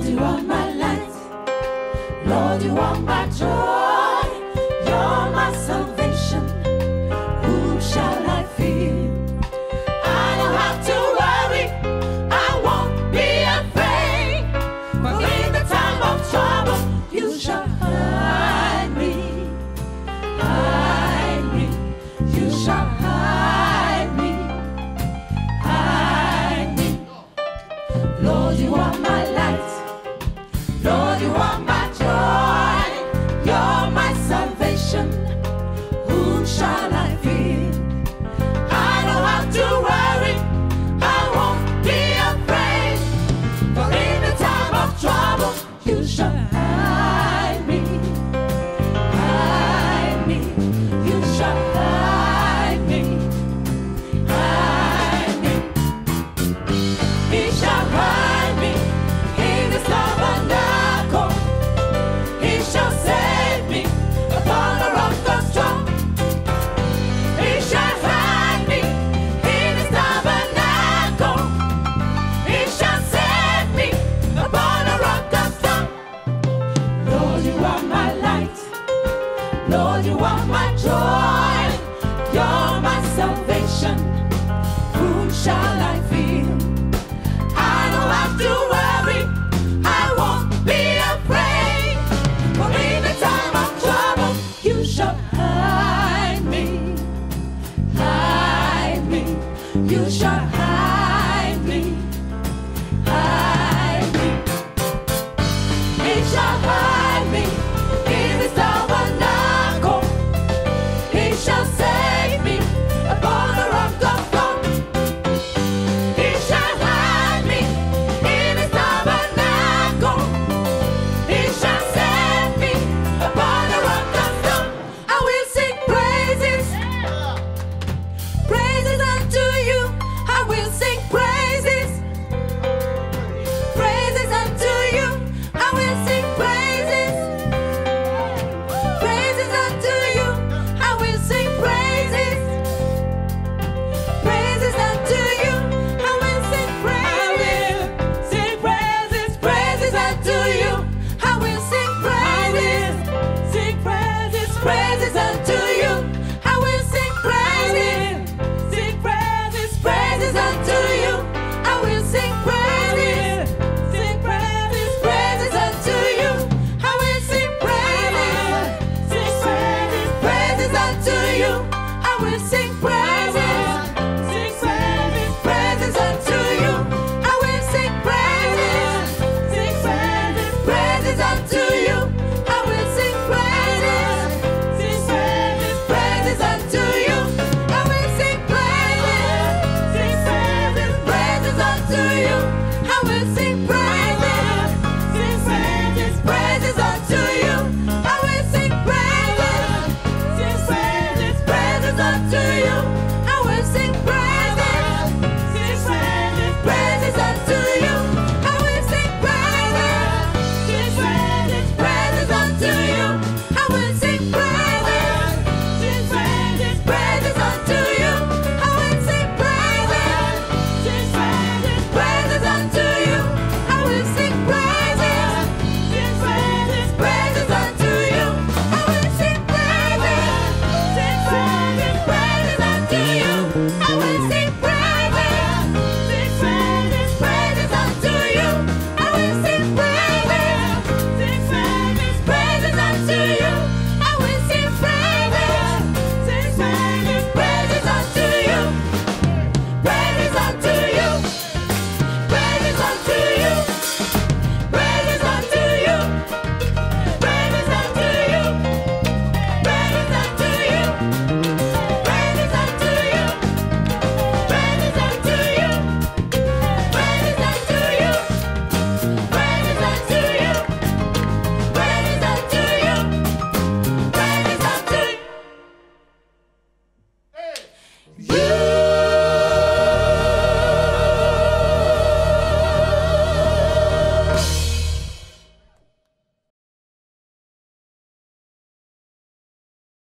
Lord, you are my light. Lord, you are my joy. You're my salvation. Whom shall I fear? I don't have to worry. I won't be afraid. For in the time of trouble, you shall hide me. Hide me. You shall hide me. Hide me. Lord, you are my light. Lord, you are my joy. You're my salvation. Whom shall I fear? I don't have to worry. I won't be afraid. For in the time of trouble, you shall hide me. Hide me. You shall hide me. Hide me. He shall hide me in the tabernacle. He shall save me upon the rock of strong. He shall hide me in his tabernacle. He shall save me upon the rock of strong. Lord, you are my light. Lord, you are my joy. You're my salvation. Whom shall I fear? I don't have to worry. I won't be afraid. For in the time of trouble, you shall hide me. Hide me. You shall hide me. Hide me. He shall hide